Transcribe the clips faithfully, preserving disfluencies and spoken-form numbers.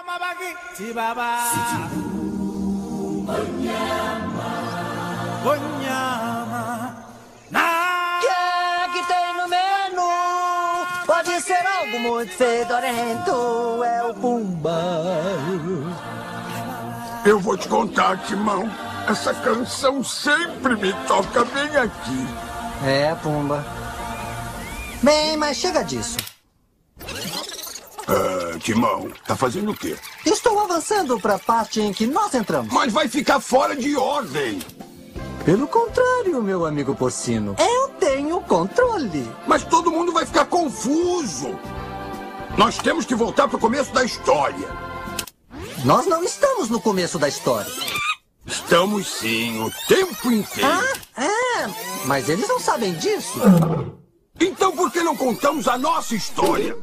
Que é que tem no menu? Pode ser algo muito fedorento. É o Pumba. Eu vou te contar, Timão. Essa canção sempre me toca bem aqui. É, Pumba. Bem, mas chega disso. Ah, Timão, tá fazendo o quê? Estou avançando para a parte em que nós entramos. Mas vai ficar fora de ordem. Pelo contrário, meu amigo porcino. Eu tenho controle. Mas todo mundo vai ficar confuso. Nós temos que voltar pro começo da história. Nós não estamos no começo da história. Estamos sim, o tempo inteiro. Ah, é. Mas eles não sabem disso. Então por que não contamos a nossa história?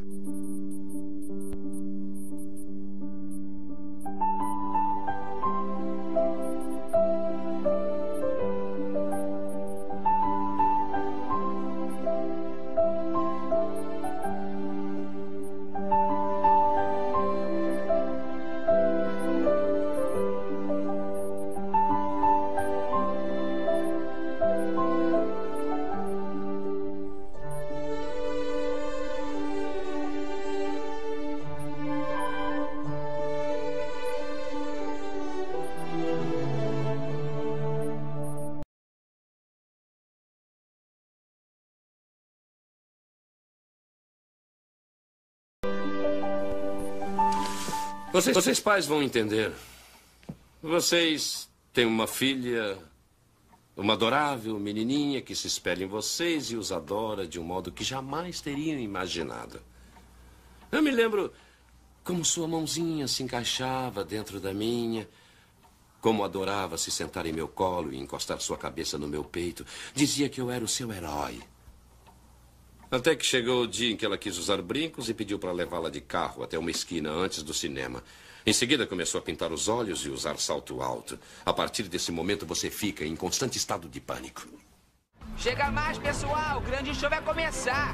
Vocês, vocês pais vão entender. Vocês têm uma filha, uma adorável menininha que se espelha em vocês e os adora de um modo que jamais teriam imaginado. Eu me lembro como sua mãozinha se encaixava dentro da minha, como adorava se sentar em meu colo e encostar sua cabeça no meu peito. Dizia que eu era o seu herói. Até que chegou o dia em que ela quis usar brincos e pediu para levá-la de carro até uma esquina antes do cinema. Em seguida, começou a pintar os olhos e usar salto alto. A partir desse momento, você fica em constante estado de pânico. Chega mais, pessoal! O grande show vai começar!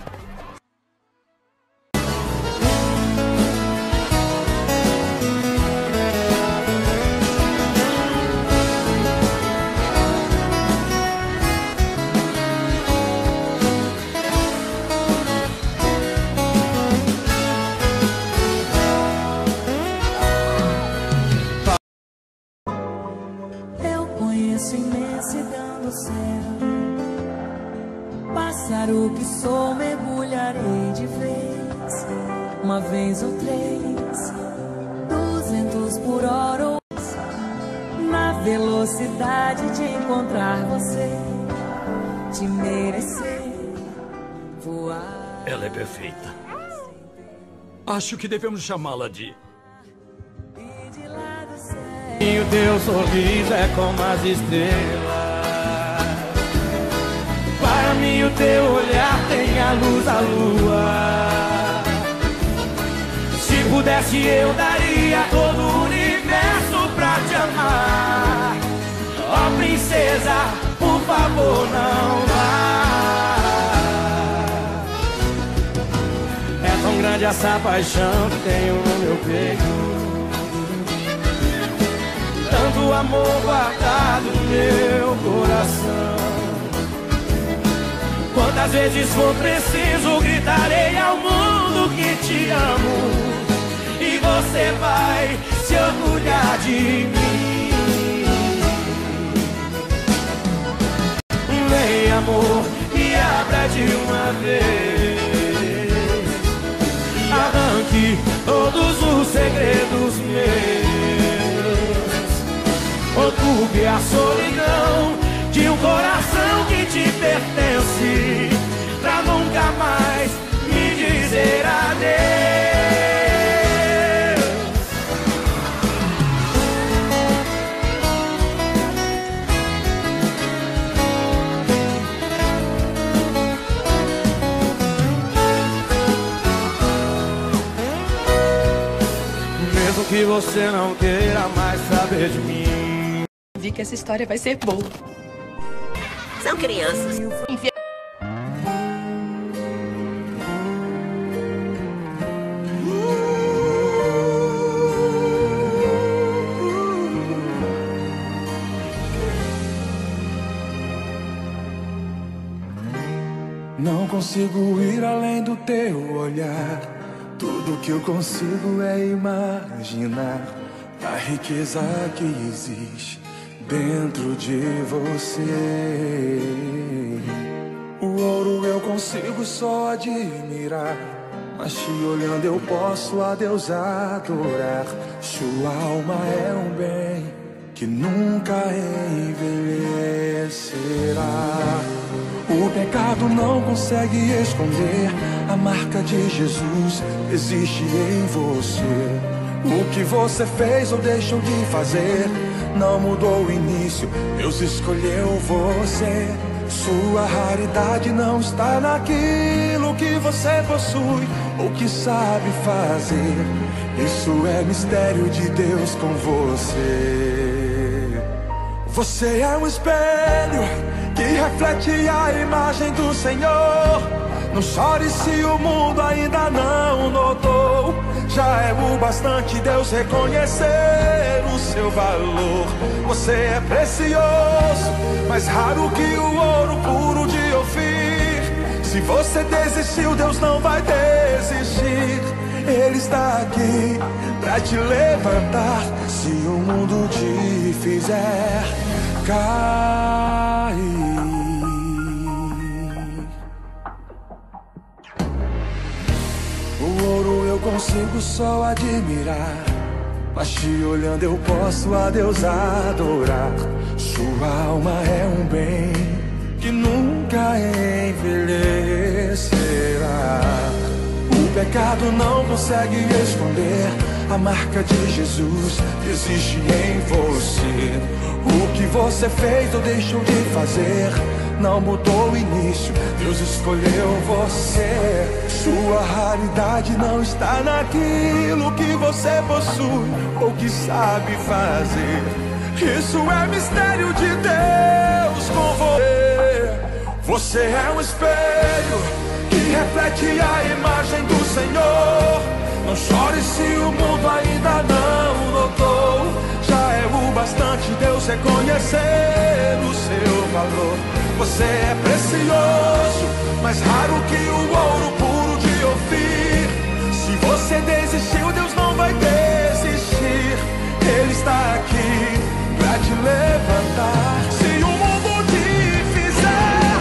Imensidão do céu, pássaro que sou, mergulharei de vez, uma vez ou três, duzentos por hora ou na velocidade de encontrar você, de merecer voar. Ela é perfeita. Acho que devemos chamá-la de... E o teu sorriso é como as estrelas. Para mim o teu olhar tem a luz da lua. Se pudesse eu daria todo o universo pra te amar. Ó oh, princesa, por favor não vá. É tão grande essa paixão que tenho no meu peito, tanto amor guardado no meu coração. Quantas vezes for preciso, gritarei ao mundo que te amo, e você vai se orgulhar de mim. Vem, amor, e abra de uma vez, arranque todos os segredos meus, ocupe a solidão de um coração que te pertence, pra nunca mais me dizer adeus. Mesmo que você não queira mais saber de mim, vi que essa história vai ser boa. São crianças. Enfia... consigo ir além do teu olhar. Tudo que eu consigo é imaginar a riqueza que existe dentro de você. O ouro eu consigo só admirar, mas te olhando eu posso a Deus adorar. Sua alma é um bem que nunca envelhecerá. O pecado não consegue esconder a marca de Jesus existe em você. O que você fez ou deixou de fazer não mudou o início, Deus escolheu você. Sua raridade não está naquilo que você possui ou que sabe fazer. Isso é mistério de Deus com você. Você é um espelho que reflete a imagem do Senhor. Não chore se o mundo ainda não notou. Já é o bastante Deus reconhecer o seu valor. Você é precioso, mais raro que o ouro puro de Ofir. Se você desistiu, Deus não vai desistir. Ele está aqui pra te levantar se o mundo te fizer cair. O ouro eu consigo só admirar, mas te olhando eu posso a Deus adorar. Sua alma é um bem que nunca envelhecerá. O pecado não consegue esconder a marca de Jesus existe em você. O que você fez ou deixou de fazer não mudou o início, Deus escolheu você. Sua raridade não está naquilo que você possui ou que sabe fazer. Isso é mistério de Deus com você. Você é um espelho que reflete a imagem do Senhor. Não chore se o mundo ainda não notou. Já é o bastante Deus reconhecer o seu valor. Você é precioso, mais raro que o ouro puro de Ofir. Se você desistiu, Deus não vai desistir. Ele está aqui pra te levantar se o mundo te fizer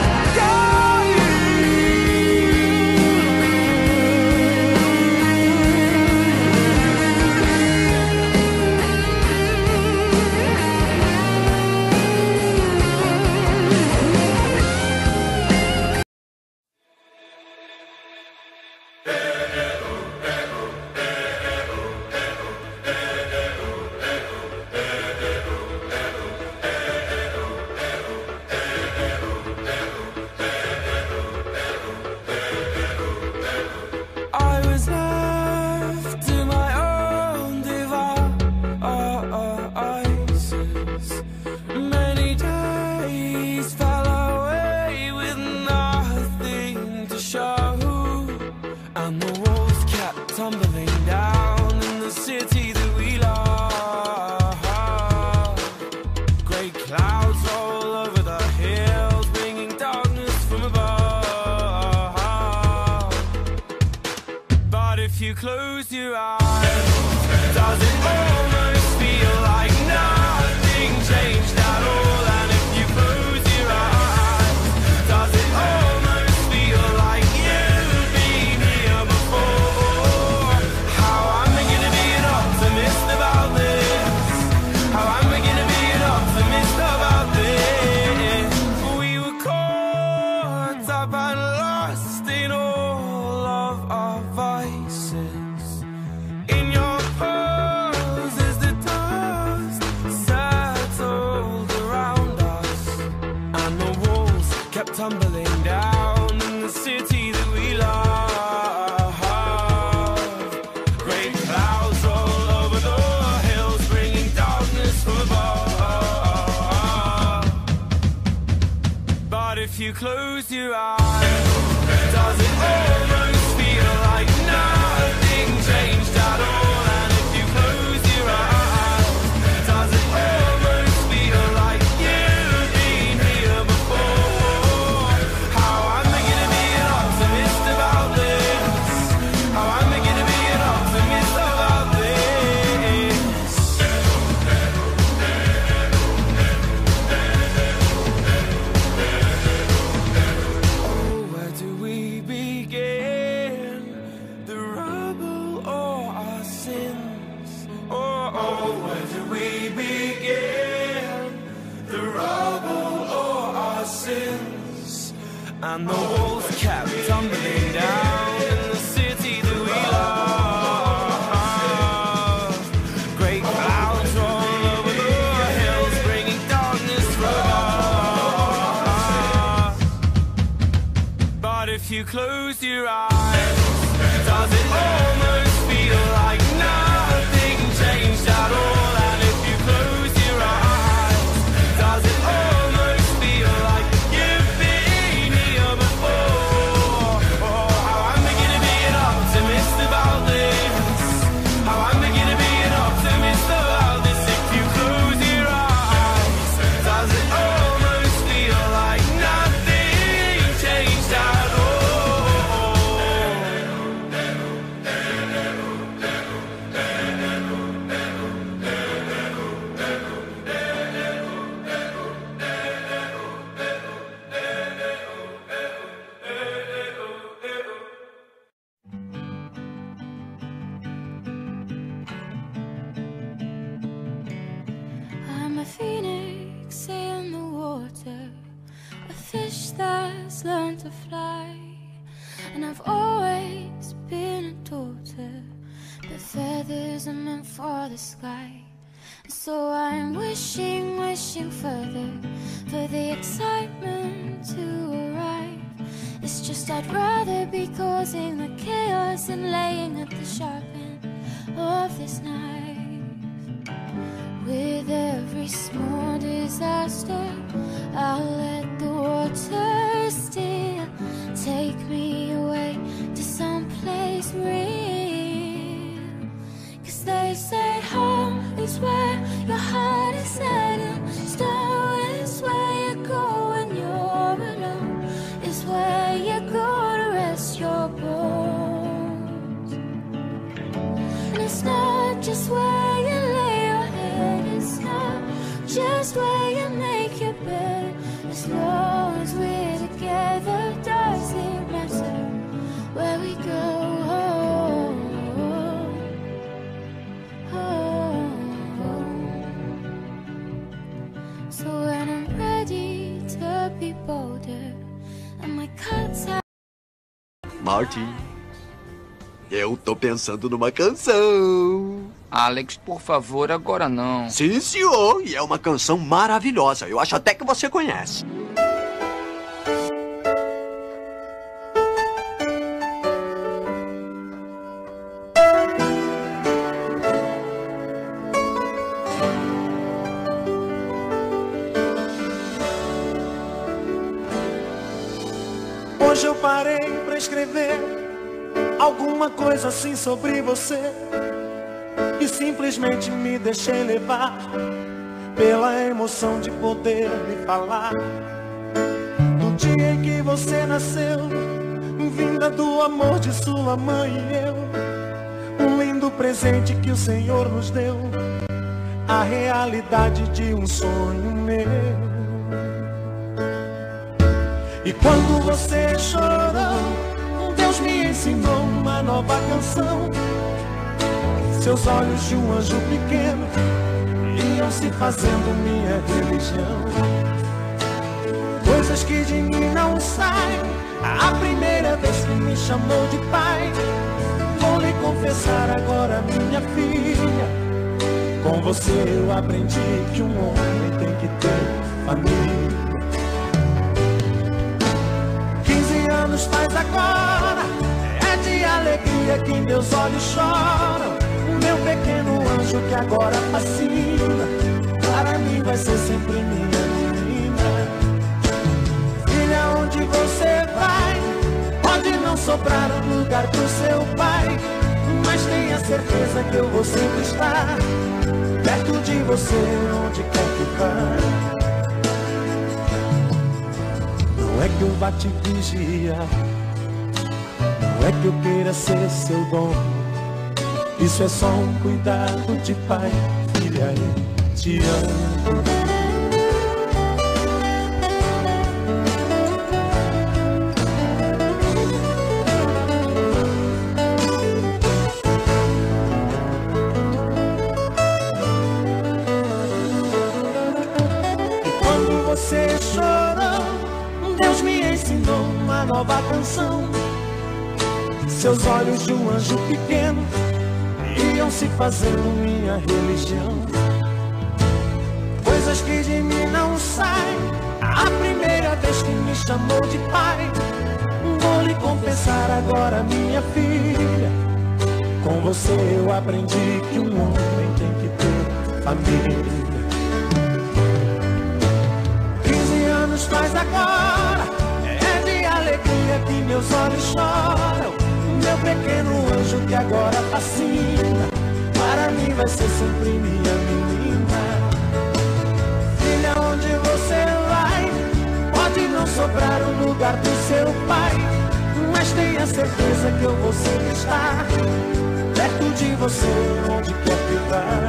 Oh, where do we begin? The rubble or our sins? And the walls kept tumbling down in the city that we love. Great clouds roll over the hills, bringing darkness from us. But if you close your eyes, does it almost feel like nothing changed at all? And if you close your eyes, does it almost feel like you've been here before? Oh, how I'm beginning to be an optimist about this. How I'm beginning to be an optimist about this. If you close your eyes, does it almost feel like nothing changed at all? I'm a phoenix in the water, a fish that's learned to fly. And I've always been a daughter, but feathers are meant for the sky. So I'm wishing, wishing further for the excitement to arrive. It's just I'd rather be causing the chaos than laying at the sharp end of this knife. With every small disaster, I'll let the water still take me away to some place real. Cause they say home is where your heart is set, and snow is where you go when you're alone, is where you go to rest your bones. And it's not just where you lay your head, it's not just where you make your bed. As long as we're together, does it matter where we go? Oh, oh, oh. So when I'm ready to be bolder and my cuts out. Marty, eu tô pensando numa canção. Alex, por favor, agora não. Sim, senhor, e é uma canção maravilhosa. Eu acho até que você conhece. Hoje eu parei pra escrever alguma coisa assim sobre você e simplesmente me deixei levar pela emoção de poder me falar do dia em que você nasceu, vinda do amor de sua mãe e eu, um lindo presente que o Senhor nos deu, a realidade de um sonho meu. E quando você chorou, Deus me ensinou uma nova canção. Seus olhos de um anjo pequeno iam se fazendo minha religião. Coisas que de mim não saem. A primeira vez que me chamou de pai, vou lhe confessar agora, minha filha, com você eu aprendi que um homem tem que ter família. Anos faz agora, é de alegria que em meus olhos choram. O meu pequeno anjo que agora fascina, para mim vai ser sempre minha menina. Filha, onde você vai, pode não sobrar um lugar pro seu pai, mas tenha certeza que eu vou sempre estar perto de você, onde quer que vá. Não é que eu vá te vigiar, não é que eu queira ser seu dono. Isso é só um cuidado de pai, filha, eu te amo. você chorou, Deus me ensinou uma nova canção. Seus olhos de um anjo pequeno iam se fazendo minha religião. Coisas que de mim não saem, a primeira vez que me chamou de pai. Vou lhe confessar agora, minha filha, com você eu aprendi que um homem tem que ter família. Quinze anos faz agora, é de alegria que meus olhos choram. Meu pequeno anjo que agora fascina, para mim vai ser sempre minha menina. Filha, onde você vai, pode não sobrar um lugar pro seu pai, mas tenha certeza que eu vou sempre estar perto de você, onde quer que vá.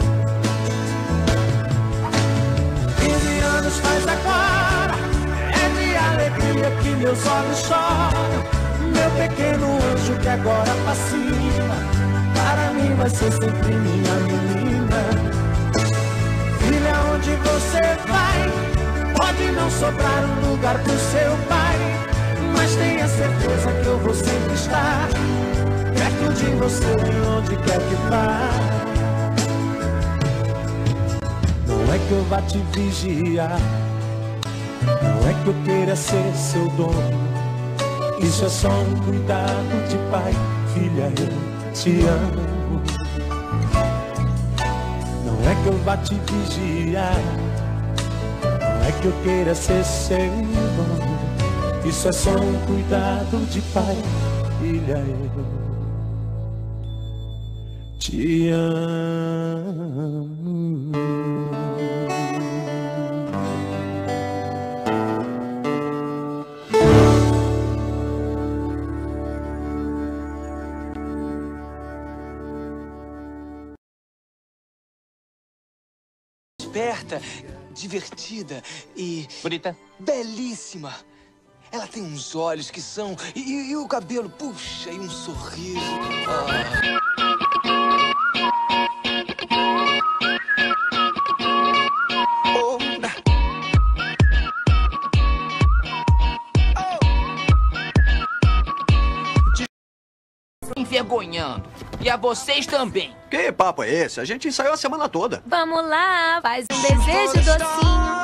Quinze anos faz agora, é de alegria que meus olhos choram. Meu pequeno anjo que agora fascina, para mim vai ser sempre minha menina. Filha, onde você vai, pode não sobrar um lugar pro seu pai, mas tenha certeza que eu vou sempre estar perto de você, onde quer que vá. Não é que eu vá te vigiar, não é que eu queira ser seu dono. Isso é só um cuidado de pai. Filha, eu te amo. Não é que eu vá te vigiar, não é que eu queira ser seu dono. Isso é só um cuidado de pai. Filha, eu te amo. Esperta, divertida e... bonita. Belíssima. Ela tem uns olhos que são... E, e, e o cabelo, puxa, e um sorriso. Ah. Envergonhando. E a vocês também. Que papo é esse? A gente ensaiou a semana toda. Vamos lá, faz um desejo docinho.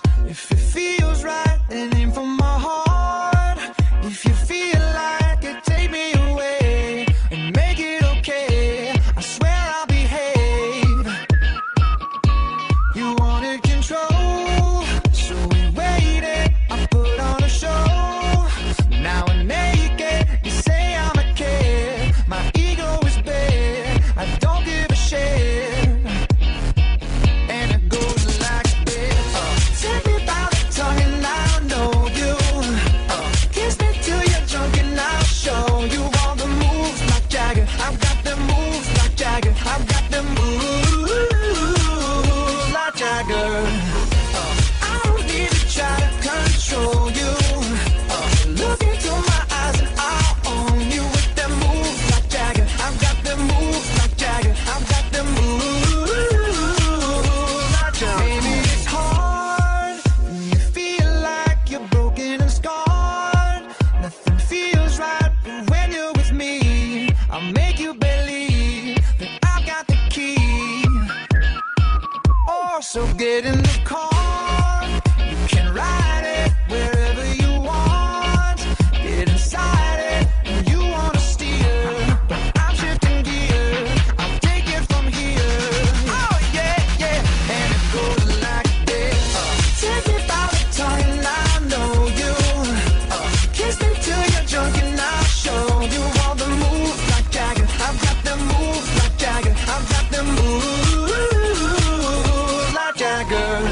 So get in the car, you can ride it wherever you want. Get inside it, and you wanna steer, but I'm shifting gear, I'll take it from here. Oh yeah, yeah, and it goes like this. uh, Take me by the tongue and I know you. uh, Kiss me till you're drunk and I'll show you all the moves like Jagger. I've got them moves like Jagger. I've got them moves like Jagger.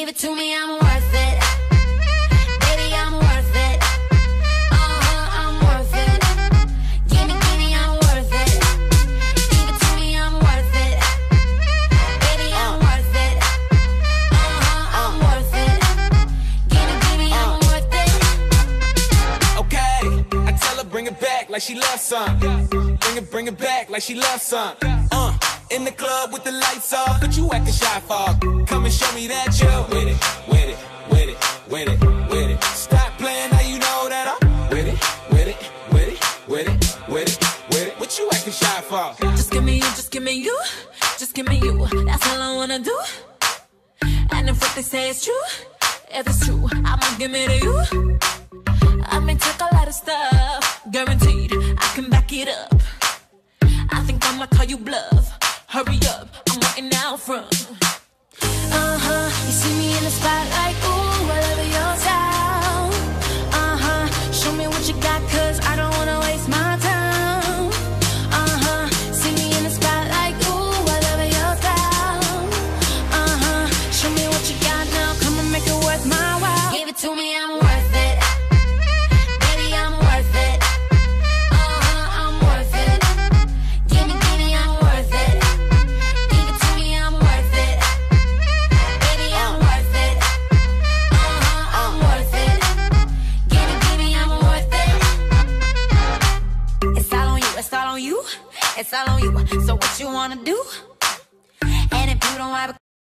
it to me, I'm worth it. Baby, I'm worth it. Uh-huh, I'm worth it. Give me, give me, I'm worth it. Give it to me, I'm worth it. Baby, I'm worth it. Uh-huh, I'm worth it. Give me, give me, I'm worth it. Okay, I tell her bring it back like she loves some. Bring it, bring it back like she loves some. Uh, in the club with the lights off, but you acting shy for. Come and show me that you're with it, with it, with it, with it, with it. Stop playing now you know that I'm with it, with it, with it, with it, with it, with it. What you acting shy for? Just give me you, just give me you, just give me you. That's all I wanna do. And if what they say is true, if it's true, I'ma give it to you. I may take a lot of stuff, guaranteed I can back it up. I think I'ma call you bluff. Hurry up, I'm waiting out front. Uh-huh, you see me in the spotlight, ooh, I love your style. Uh-huh, show me what you got, cause I don't wanna waste my time. Uh-huh, see me in the spotlight, ooh, I love your style. Uh-huh, show me what you got now, come and make it worth my while. Give it to me, I'm worth it. Baby, I'm worth it. Uh-huh, I'm worth it. Give me, give me, I'm worth it. Give it to me, I'm worth it. Baby, I'm worth it. Uh-huh, I'm worth it. Give me, give me, I'm worth it. It's all on you, it's all on you, it's all on you. So what you wanna do? And if you don't have a...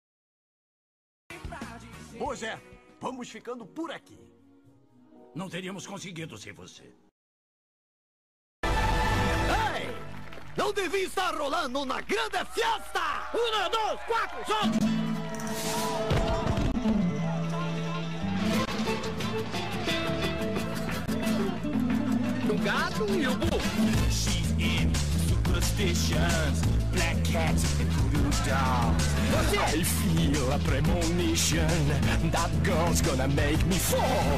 Pois é, vamos ficando por aqui. Não teríamos conseguido sem você. Ei! Não devia estar rolando na grande festa! Um, dois, quatro, solta! O gato e o burro. She's in superstitions, black cats and voodoo dolls. I feel a premonition that girl's gonna make me fall.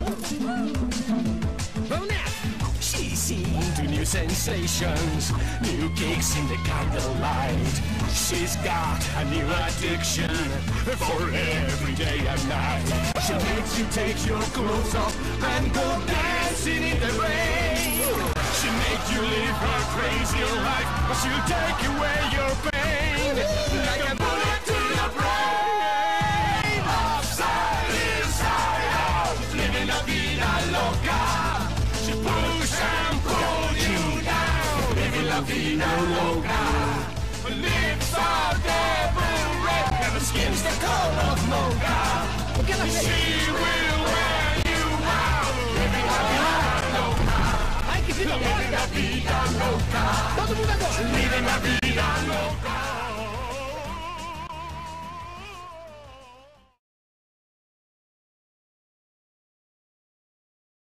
She's into new sensations, new kicks in the candlelight. She's got a new addiction for every day and night. She makes you take your clothes off and go dancing in the rain. She'll make you live her crazy life, but she'll take away your pain like a bullet to your brain. Upside, inside out, living la vida loca. She push and pull you down, living la vida loca. Her lips are devil red, and her skin's the color of mocha. She will wear you out, living la vida loca. Living la vida loca. Living la vida loca.